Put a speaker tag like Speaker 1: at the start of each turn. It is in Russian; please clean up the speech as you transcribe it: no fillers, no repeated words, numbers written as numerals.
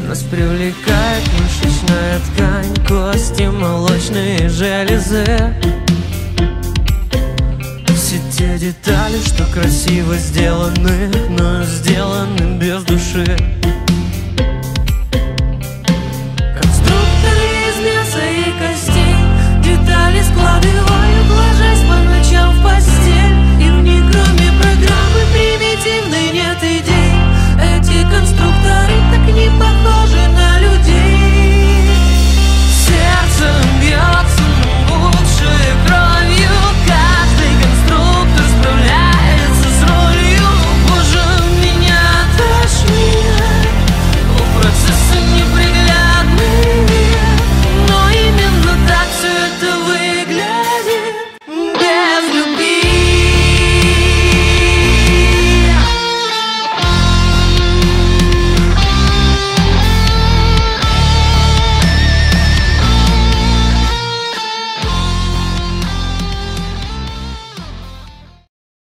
Speaker 1: Нас привлекает мышечная ткань, кости, молочные железы. Все те детали, что красиво сделаны, но сделаны без души.